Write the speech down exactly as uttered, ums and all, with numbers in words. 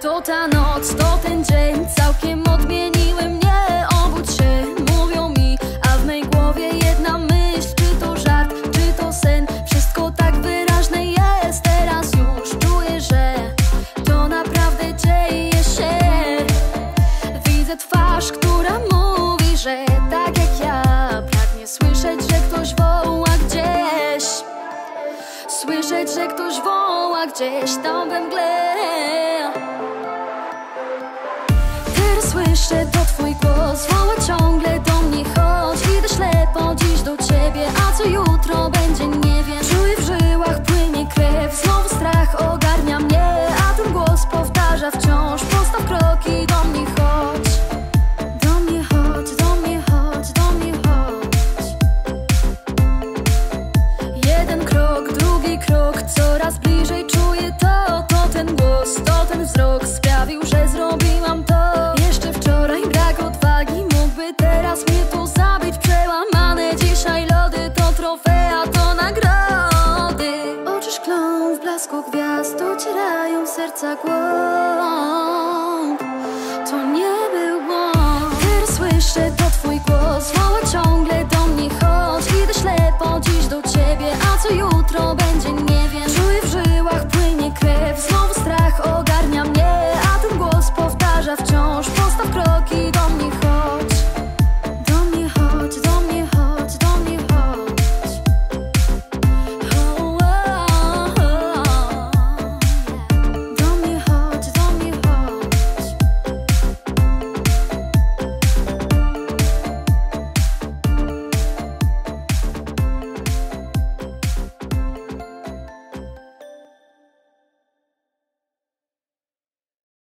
To ta noc, to ten dzień, całkiem odmieniły mnie. Obudź się, mówią mi, a w mej głowie jedna myśl. Czy to żart, czy to sen, wszystko tak wyraźne jest. Teraz już czuję, że to naprawdę dzieje się. Widzę twarz, która mówi, że tak jak ja pragnie słyszeć, że ktoś woła gdzieś. Słyszeć, że ktoś woła gdzieś tam we mgle. Teraz słyszę to twój głos, woła ciągle do mnie, chodź. Idę ślepo dziś do ciebie, a co jutro będzie nie wiem. Czuję w żyłach płynie krew, znowu strach ogarnia mnie, a ten głos powtarza wciąż: postaw kroki, do mnie chodź. Do mnie chodź, do mnie chodź, do mnie chodź. Jeden krok, drugi krok, coraz bliżej czuję to. To ten głos, to ten wzrok sprawił, że zrobiłam to. Jeszcze wczoraj brak odwagi mógłby teraz mnie tu zabić. Przełamane dzisiaj lody to trofea, to nagrody. Oczy szklą w blasku gwiazd, docierają serca głos.